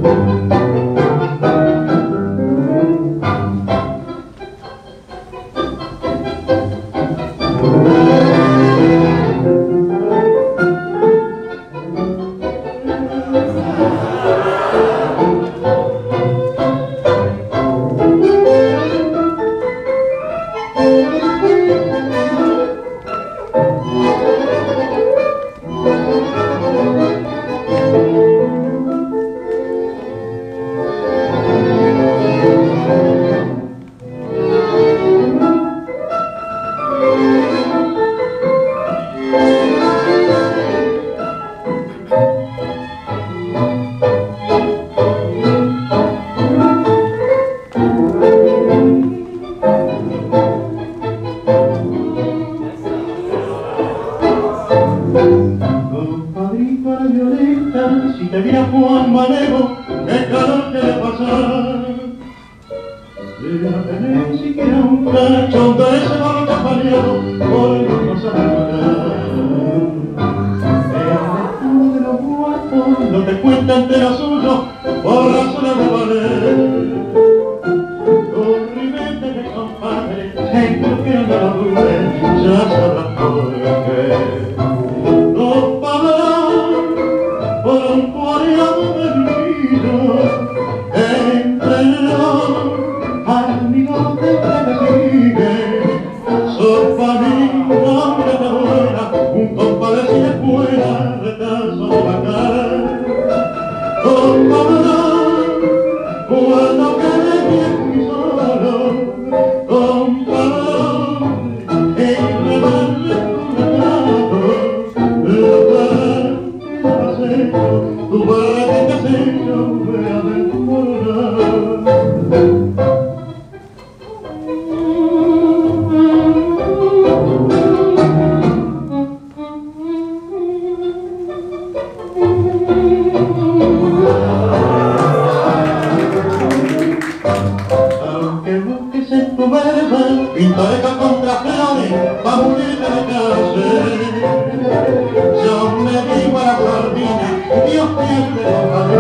Si te viera Juan Manejo, qué calor que le pasa. De no tener siquiera un cachón de ese barro campaneado, por no saber el de los guapos no te cuentan de lo suyo, por razones de valer. Corrimente de compadre, seguro que no lo dudes, ya sabrás por qué. Por un cuadrado perdido entre los amigos de que sigue, soy para mí un hombre de buena, un compadre si es buena, retazo de bacán. Compadre, cuando quede bien y solo, compadre, en redarle un retrato, tu barra que te hecho de aventura. Aunque busques en tu verba pintoresca contra flores pa' morirte de cárcel, yo me digo a la sardina, Dios pierde los